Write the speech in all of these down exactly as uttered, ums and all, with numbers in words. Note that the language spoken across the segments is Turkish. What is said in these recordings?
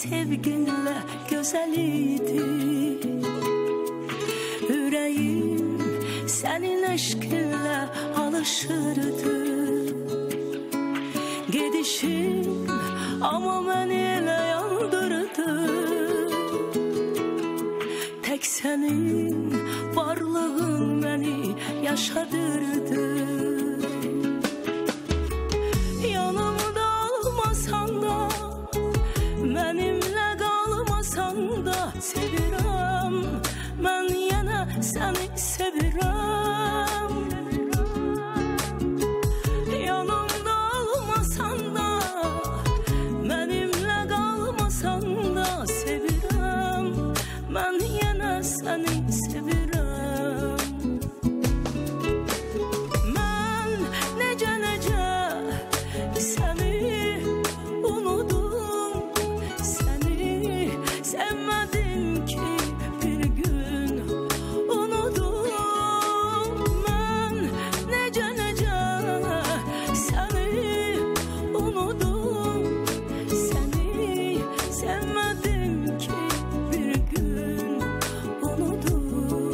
sevginle güzel idi. Yüreğim senin aşkınla alışırdı. Gidişin ama beni ele yandırdı. Tek senin varlığın beni yaşadırdı. Yanımda olmasan da, benimle kalmasan da sevirəm. Ben yine seni sevirəm. Yanımda olmasan da, benimle kalmasan da sevirəm. Ben yine seni sevirəm. Ben nece nece seni unudum. Seni sevmedim ki bir gün unudum. Ben nece nece seni unudum. Seni sevmedim ki bir gün unudum.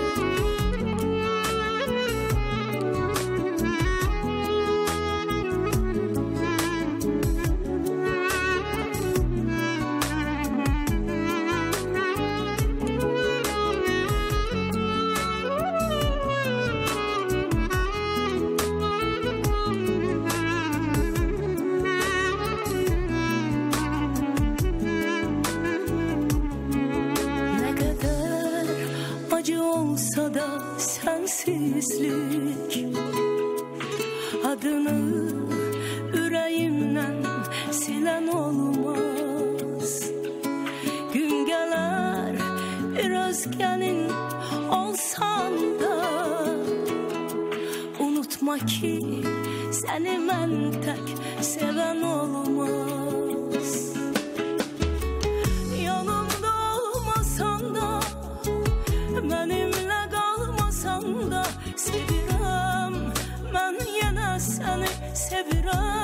Ne kadar acı olsa da sensizlik, adını yüreğimden silen olmaz. Gün gelir biraz gelin olsan da, unutma ki seni ben tek seven olmaz. Yanımda olmasan da, benimle kalmasan da sevirəm. Ben yine seni sevirəm.